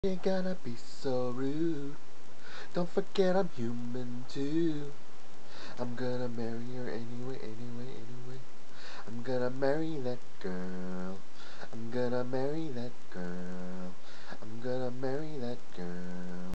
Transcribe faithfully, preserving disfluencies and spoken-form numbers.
You gotta be so rude. Don't forget I'm human too. I'm gonna marry her anyway, anyway, anyway. I'm gonna marry that girl. I'm gonna marry that girl. I'm gonna marry that girl.